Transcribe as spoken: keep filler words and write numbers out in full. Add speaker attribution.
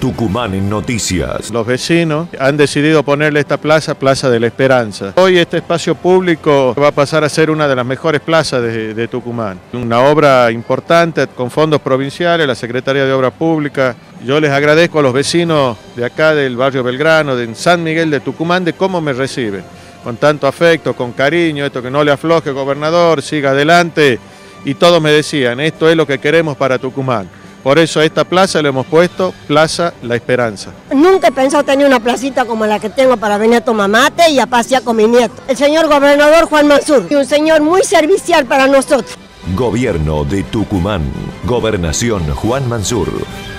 Speaker 1: Tucumán en Noticias.
Speaker 2: Los vecinos han decidido ponerle esta plaza, Plaza de la Esperanza. Hoy este espacio público va a pasar a ser una de las mejores plazas de, de Tucumán. Una obra importante con fondos provinciales, la Secretaría de Obras Públicas. Yo les agradezco a los vecinos de acá del barrio Belgrano, de San Miguel de Tucumán, de cómo me reciben. Con tanto afecto, con cariño, esto que no le afloje, gobernador, siga adelante. Y todos me decían, esto es lo que queremos para Tucumán. Por eso a esta plaza le hemos puesto Plaza La Esperanza.
Speaker 3: Nunca he pensado tener una placita como la que tengo para venir a tomar mate y a pasear con mi nieto. El señor gobernador Juan Mansur, y un señor muy servicial para nosotros.
Speaker 1: Gobierno de Tucumán. Gobernación Juan Mansur.